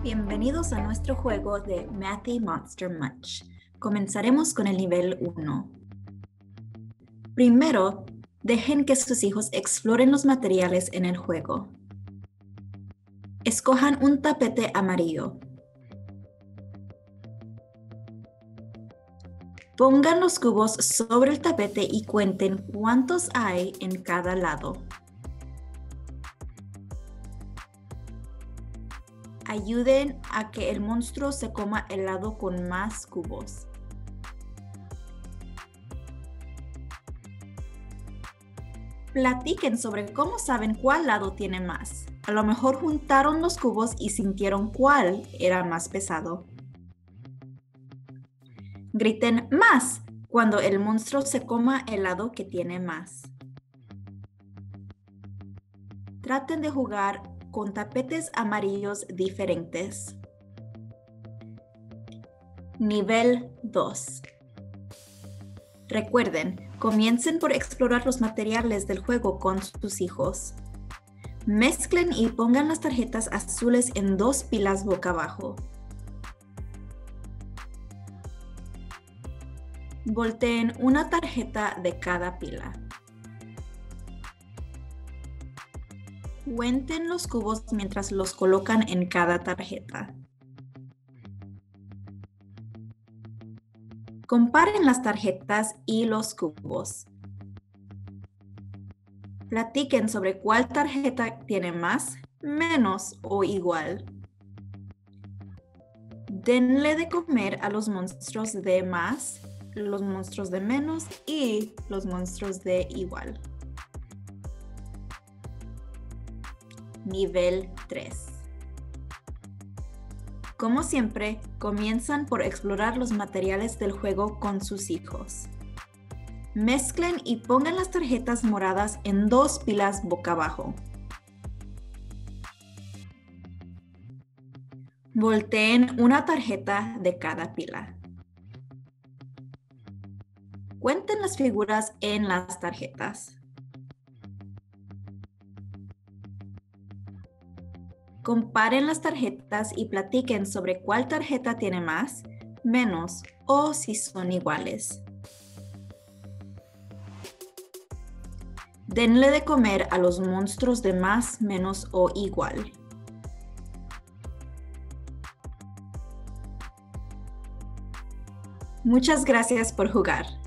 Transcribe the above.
Bienvenidos a nuestro juego de Mathy Monster Munch. Comenzaremos con el nivel 1. Primero, dejen que sus hijos exploren los materiales en el juego. Escojan un tapete amarillo. Pongan los cubos sobre el tapete y cuenten cuántos hay en cada lado. Ayuden a que el monstruo se coma el lado con más cubos. Platiquen sobre cómo saben cuál lado tiene más. A lo mejor juntaron los cubos y sintieron cuál era más pesado. Griten "más" cuando el monstruo se coma el lado que tiene más. Traten de jugar con tapetes amarillos diferentes. Nivel 2. Recuerden, comiencen por explorar los materiales del juego con sus hijos. Mezclen y pongan las tarjetas azules en 2 pilas boca abajo. Volteen una tarjeta de cada pila. Cuenten los cubos mientras los colocan en cada tarjeta. Comparen las tarjetas y los cubos. Platiquen sobre cuál tarjeta tiene más, menos o igual. Denle de comer a los monstruos de más, los monstruos de menos y los monstruos de igual. Nivel 3. Como siempre, comienzan por explorar los materiales del juego con sus hijos. Mezclen y pongan las tarjetas moradas en 2 pilas boca abajo. Volteen una tarjeta de cada pila. Cuenten las figuras en las tarjetas. Comparen las tarjetas y platiquen sobre cuál tarjeta tiene más, menos o si son iguales. Denle de comer a los monstruos de más, menos o igual. Muchas gracias por jugar.